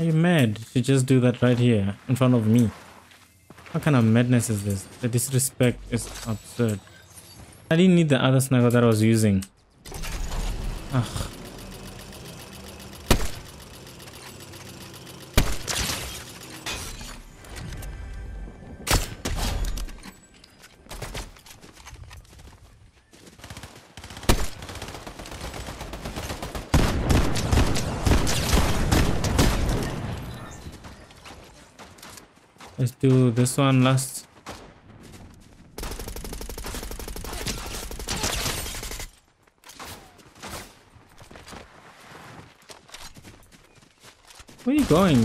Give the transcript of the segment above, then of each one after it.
Are you mad to just do that right here in front of me? What kind of madness is this? The disrespect is absurd. I didn't need the other sniper that I was using. Ugh. Let's do this one last. Where are you going?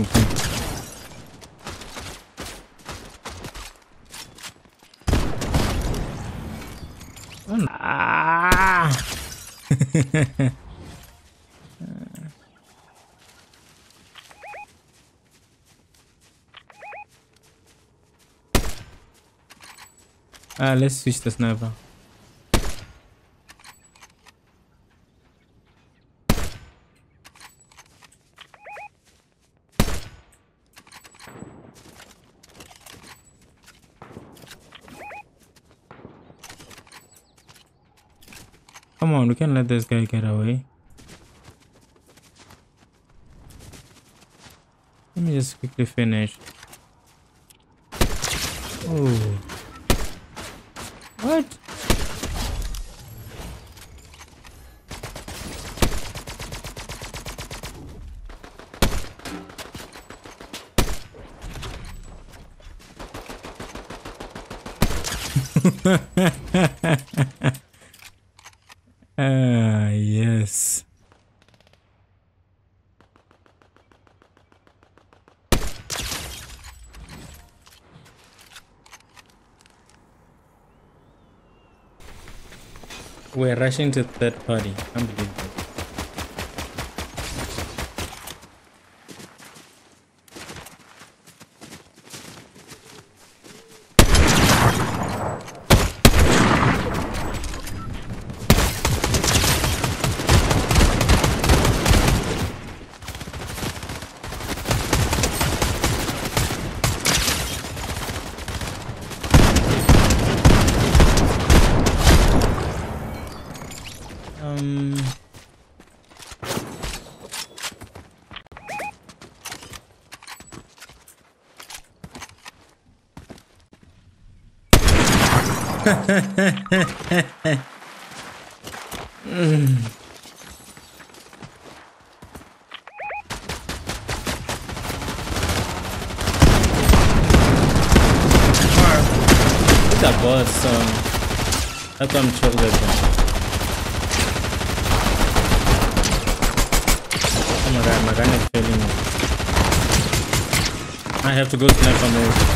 Ah! Let's switch the sniper. Come on, we can't let this guy get away. Let me just quickly finish. Oh. What? Yes. We're rushing to third party. Unbelievable. It's a boss song. That's what I'm chocolate. Oh my god, my gun is failing me. I have to go sniper mode.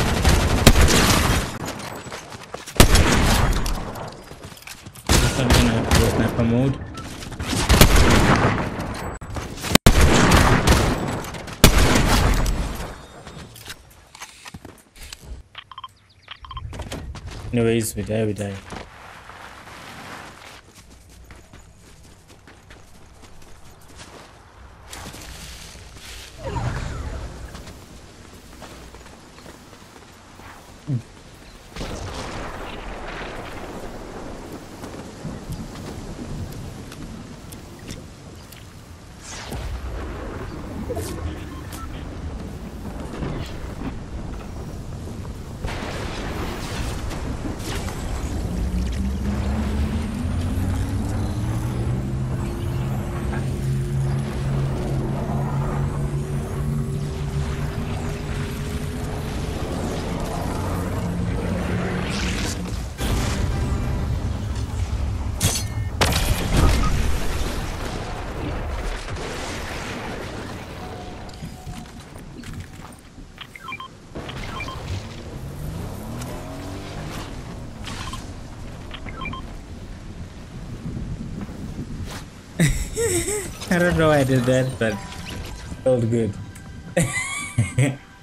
I'm gonna have to go sniper mode. Anyways, we die. I don't know why I did that, but it felt good.